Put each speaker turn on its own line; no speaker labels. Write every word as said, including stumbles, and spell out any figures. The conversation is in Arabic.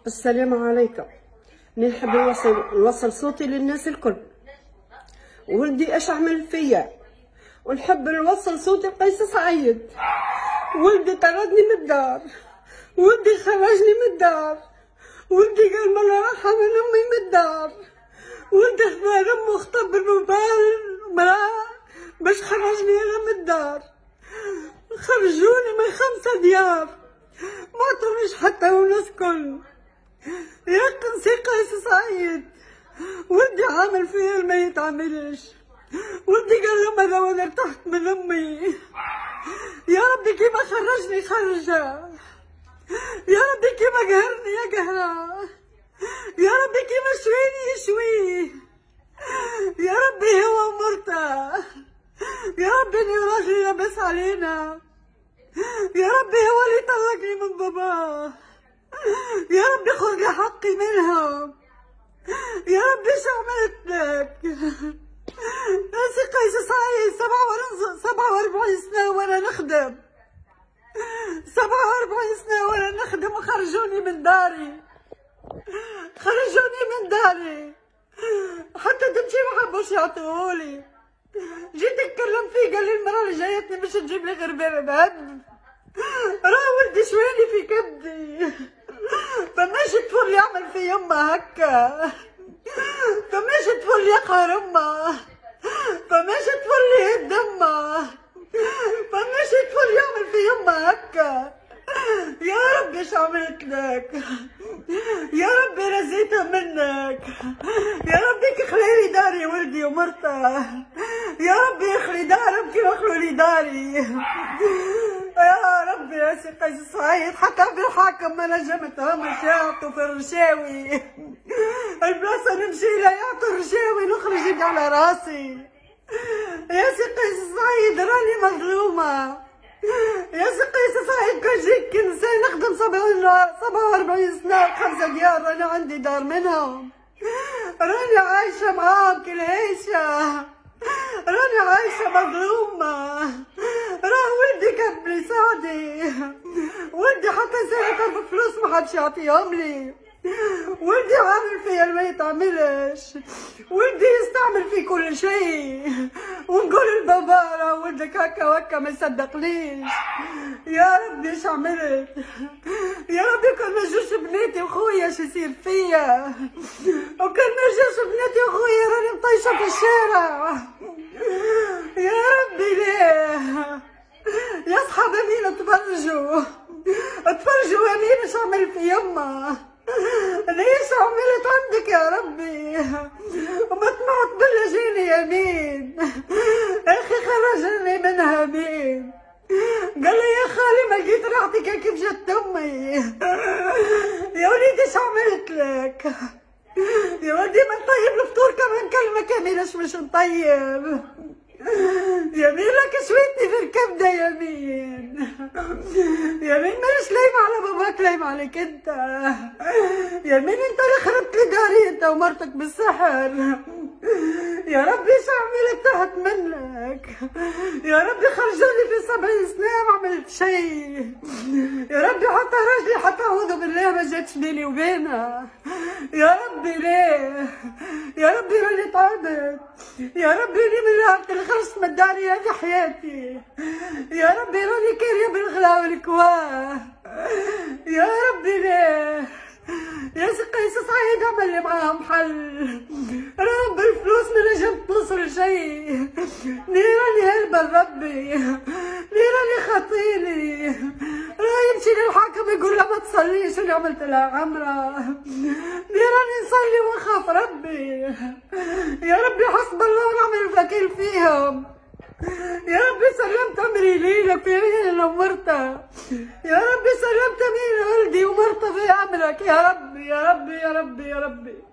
السلام عليكم. نحب نوصل نوصل صوتي للناس الكل. ولدي اش عمل فيا، ونحب نوصل صوتي لقيس سعيد. ولدي طردني من الدار، ولدي خرجني من الدار، ولدي قال ما راح من امي من الدار، ولدي خذا امه خطب بالموبايل مراه باش خرجني انا من الدار. خرجوني من خمسة ديار، ما عطونيش حتى ونص كل. يا قنصي قيس سعيد، ولدي عامل فيا ما يتعملش. ولدي قال له ماذا وانا ارتحت من امي. يا ربي كيما خرجني خرجه، يا ربي كيما قهرني يا قهره، يا ربي كيما شويني يشويه، يا ربي هو ومرته، يا ربي اني راجلي لاباس علينا، يا ربي هو اللي طلقني من باباه، يا ربي خذ لي حقي منهم، يا ربي ايش عملت لك؟ يا سي قيس سعيد، سبعة وأربعين سنة وانا نخدم، سبعة وأربعين سنة وانا نخدم وخرجوني من داري، خرجوني من داري، حتى دمشي ما حبوش يعطيهولي. جيت اتكلم فيه قال لي المرة اللي جايتني مش تجيب لي غير بيرة بهد، راه ولدي شويني في كبدي، فماش طفل يعمل في يمه هكا، فماش طفل يقهر امه، فماش طفل يهد امه، فماش طفل يعمل في يمه هكا. يا ربي ايش عملت لك؟ يا ربي رزيتها منك، يا ربي كي خليلي داري ولدي ومرته، يا ربي اخلي دارهم كيما خلولي داري. يا ربي يا سي قيس سعيد، حتى في الحاكم ما نجمتهم يعطوا في الرشاوي، البلاصه نمشي لها يعطوا الرشاوي نخرج يدي على راسي. يا سي قيس سعيد راني مظلومه، يا سي قيس سعيد كان جيت كنسان نخدم سبعة وأربعين سنة خمسة ديار، راني عندي دار منهم، راني عايشة معاهم كل عيشة، راني عايشة مظلومة، راه ولدي كتب لي سعدي، ولدي حتى ساعة طلب فلوس ما حدش يعطيهم لي، ولدي عامل فيا ما يتعملش، ولدي يستعمل في كل شيء، ونقول لبابا راه ولدك هكا وهكا ما يصدقنيش. يا ربي ايش عملت؟ يا ربي كان ما جوش بناتي وخويا شو يصير فيا؟ وكان ما جوش بناتي وخويا راني مطيشه في الشارع. يا ربي ليه؟ يا صحاب امين تفرجوا، تفرجوا امين ايش عمل في يمه، ليش عملت عندك يا ربي؟ وما طمعت بالله جيني يمين، اخي خرجني منها مين؟ قال لي يا خالي ما لقيت راحتك كيف جت امي. يا وليدي ايش عملت لك؟ يا ولدي ما نطيب الفطور كمان كلمه كامله مش نطيب. يمين لك شويتني في الكبده يمين، يمين مانيش لايمه على باباك لايمه عليك انت، يمين انت اللي خربت لي داري انت ومرتك بالسحر. يا ربي ايش عملت تحت منك؟ يا ربي خرجوني في سبعين سنه ما عملت شيء، يا ربي حتى رجلي حتى اعوذ بالله ما جاتش بيني وبينها. يا ربي ليه؟ يا ربي راني تعبت، يا ربي لي من نهار اللي خرجت من داري هذه حياتي، يا ربي راني كاريه بالغلا والكواه. يا ربي ليه؟ يا سي قيس سعيد اعمل لي معاهم حل، راه بالفلوس ما نجم توصل شيء، لي راني هربة لربي، لي راني خاطيني، راه يمشي للحاكم يقول له ما تصليش اللي عملت لها عمره، لي راني نصلي ونخاف ربي. يا ربي حسب الله ونعم الوكيل فيهم، يا ربي سلمت امري ليلك في عين ومرته، يا ربي سلمت امري ولدي ومرته في امرك يا ربي يا ربي يا ربي يا ربي.